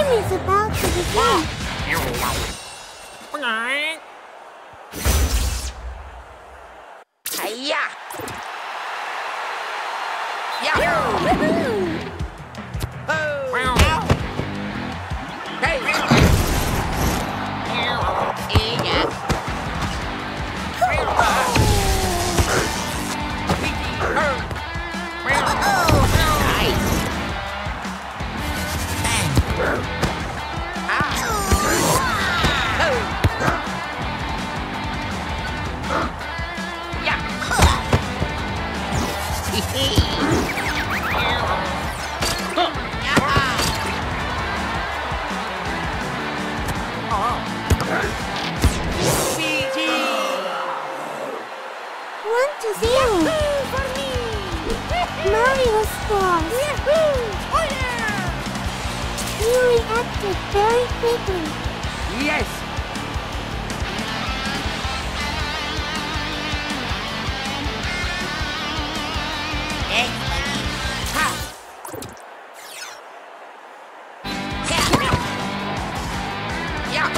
is about to begin. Hiya! Woohoo! One to zero. Mario scores. You reacted very quickly. Yes! Thanks, buddy. Ha! Yeah!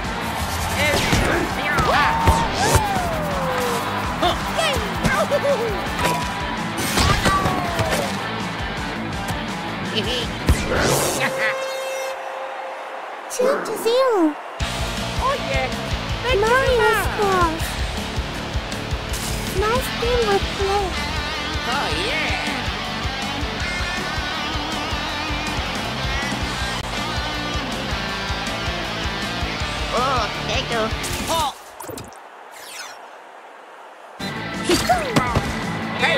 Two to zero. Oh yeah! Mario scores. Nice teamwork play. Oh yeah! Oh, thank you. Oh! Hey!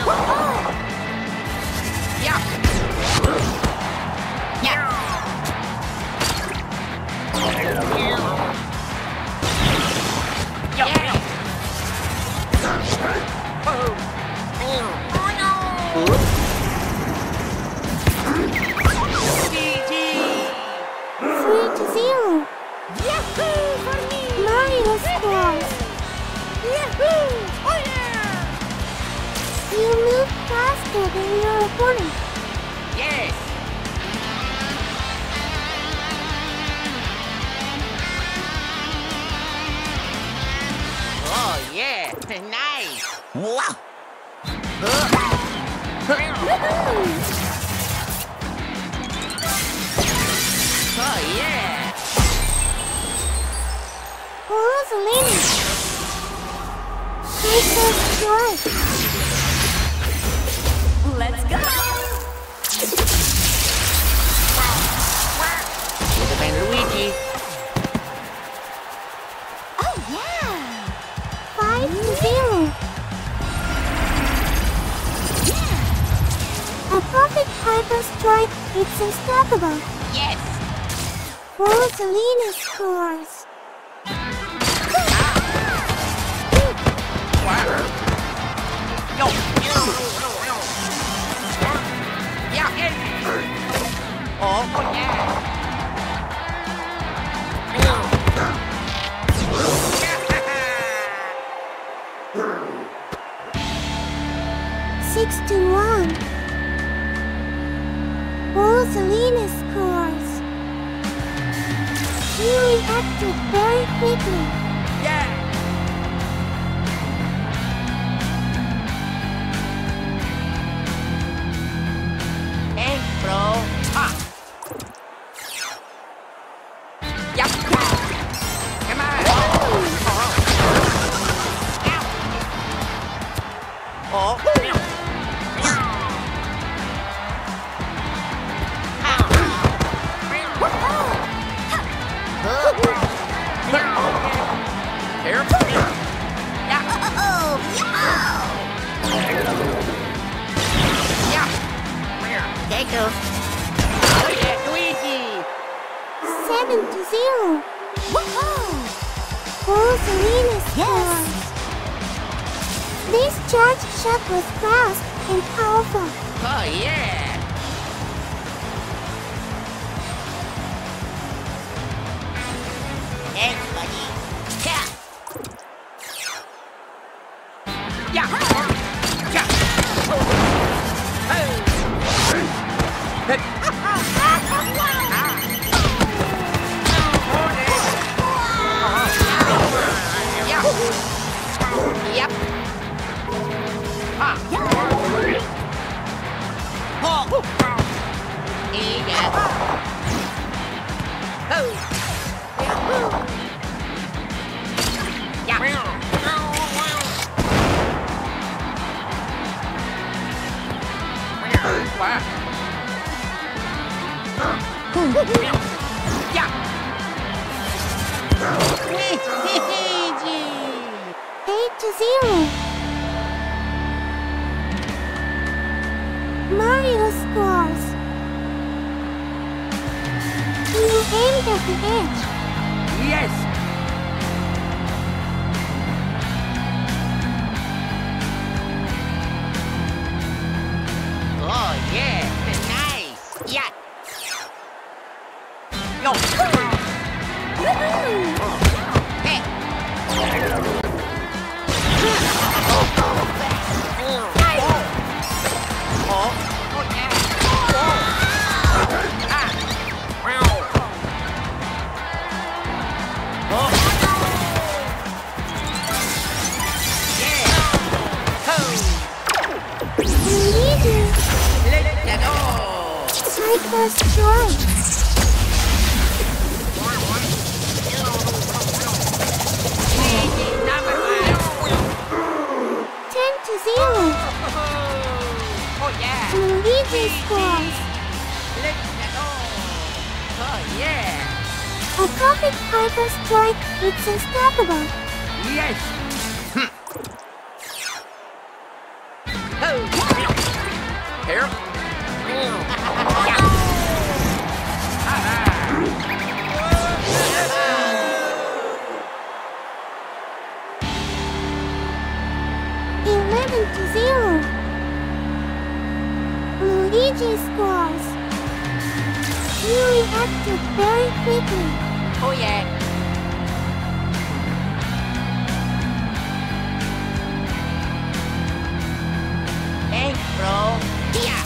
Yeah! Yeah! Yeah! Oh no! GG! 3 to zero. Yahoo for me! Mario scores. Yahoo! Oh yeah! You move faster than your opponent. Yes! Oh yeah! Nice! Wow! Oh yeah! Rosalina. Princess Joy. Let's go! Ito pa yung Luigi. Oh yeah! 5 to zero. A perfect hyper strike. It's unstoppable. Yes! Rosalina scores. Yo! Yeah! Oh yeah! 6 to 1. Rosalina scores. You reacted very quickly. Yeah! Thanks, bro. Ha! Yep. Come on. Oh. Here. Yeah. Yeah. Thank you. Oh yeah, Luigi. 7 to 0. Woohoo! Rosalina scores. Yes! This charge shot was fast and powerful. Oh yeah. Thanks, buddy. Yeah. Yeah. Yeah. Hey. Hey. à. Yeah. 8-0. Mario scores. You aimed at the edge. Yes. Oh yeah, nice. Yeah. Go. Hey. Oh. Oh yeah. Ah. Wow. Oh. Yeah. Oh. Luigi. Let's go. Cypress strike. Luigi number 10-0. Oh yeah. Luigi scores. Let's go. Oh yeah. A perfect Hyper strike. It's unstoppable. Yes. Oh. Here. Yeah. 11-0. Luigi scores. You reacted very quickly. Oh yeah. Thanks, bro. Yeah.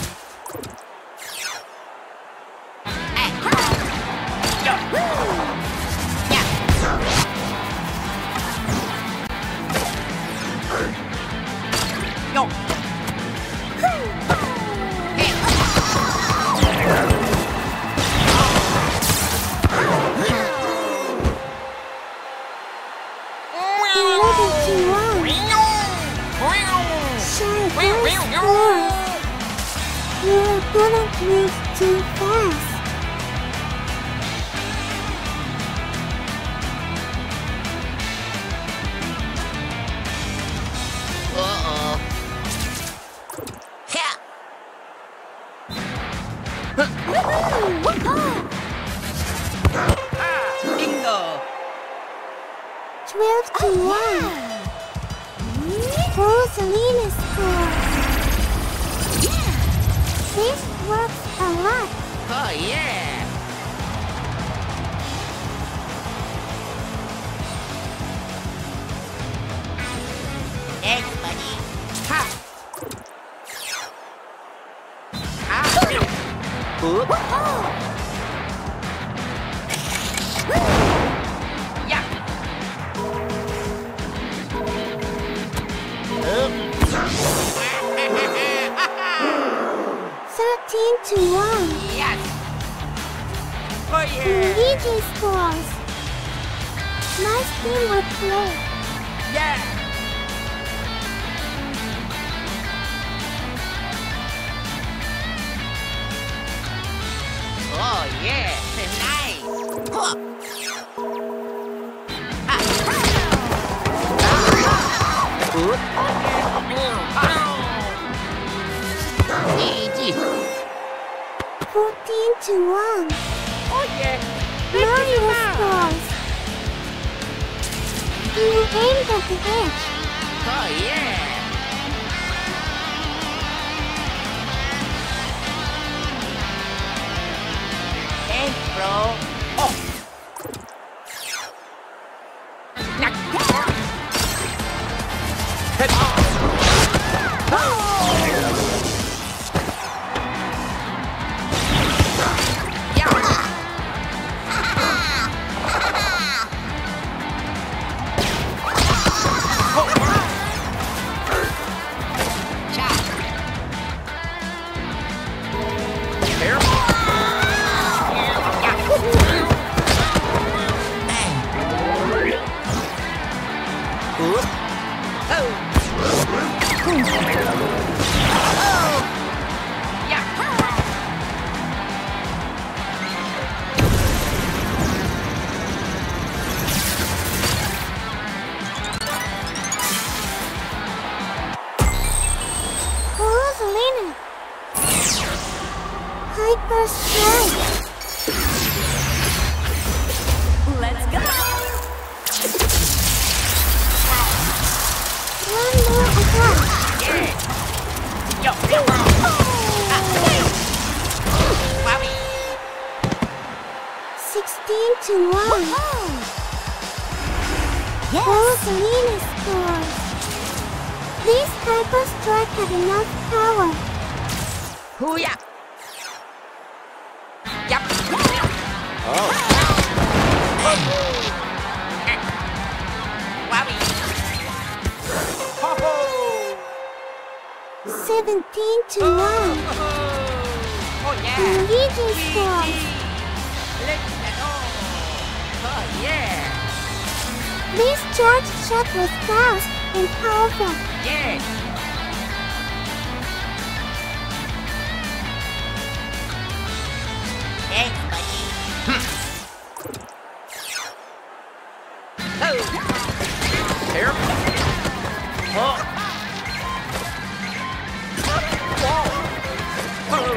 Hey. Yo. Yeah. Yo. Hey. 11-1. Shy first scores. Your opponent moves too fast. Uh-oh. Yeah. Bingo. 12-1. Rosalina scores. This works a lot. Oh yeah. Thanks, buddy. Ha. Ah. Oop. Yeah. 13-1. Yes. Oh yeah. Luigi scores. Nice teamwork play. Yeah. Oh yeah. Nice. Huh. Ah. Oop. Easy. 14-1. Oh yeah. Mario scores. You aimed at the edge. Oh yeah. Thanks, bro. Oh. First strike. Let's go. One more attack. Yeah. Yo, yo, bro. Bobby. 16 to 1. Yes. Rosalina scores. This hyper strike had enough power. Hoo-ya. Yup. Oh. Bobby. Ho-ho. 17 to 1. Oh, yeah. Luigi scores. Let's go. Oh, yeah. This charge shot was fast and powerful. Yeah. Thanks, buddy. Oh. Here. Oh. Whoa. Oh.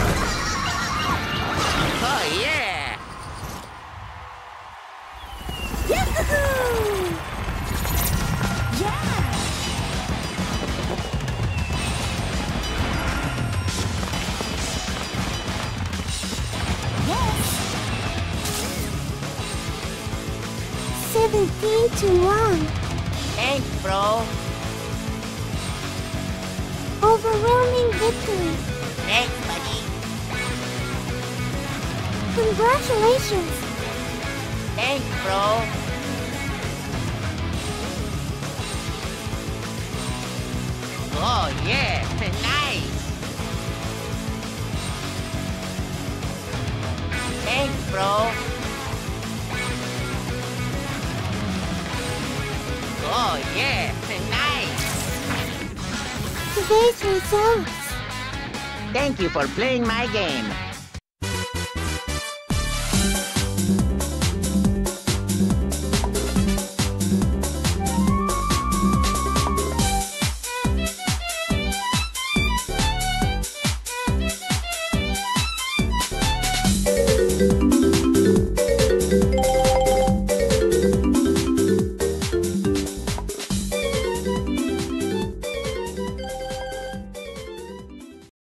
Oh, yeah. Yahoo! Yeah. Yes. 17 to 1. Thanks, bro. Overwhelming victory. Thanks, buddy. Congratulations. Thanks, bro. Oh, yeah. Nice. Thanks, bro. Oh, yeah. Nice. Today's results. Thank you for playing my game.